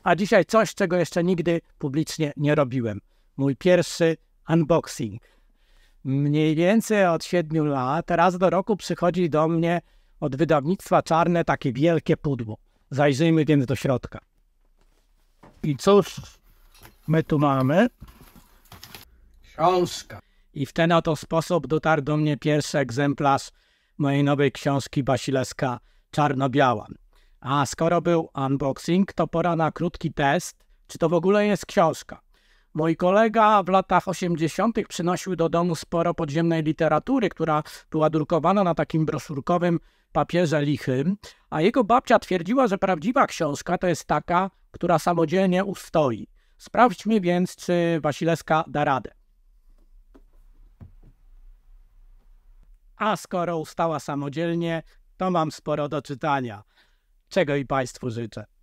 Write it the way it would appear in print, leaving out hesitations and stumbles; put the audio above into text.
A dzisiaj coś, czego jeszcze nigdy publicznie nie robiłem. Mój pierwszy unboxing. Mniej więcej od 7 lat, raz do roku przychodzi do mnie od wydawnictwa Czarne takie wielkie pudło. Zajrzyjmy więc do środka. I cóż my tu mamy? Książka. I w ten oto sposób dotarł do mnie pierwszy egzemplarz mojej nowej książki Wasilewska Czarno-Biała. A skoro był unboxing, to pora na krótki test, czy to w ogóle jest książka. Mój kolega w latach 80. przynosił do domu sporo podziemnej literatury, która była drukowana na takim broszurkowym papierze lichym, a jego babcia twierdziła, że prawdziwa książka to jest taka, która samodzielnie ustoi. Sprawdźmy więc, czy Wasilewska da radę. A skoro ustała samodzielnie, to mam sporo do czytania, czego i Państwu życzę.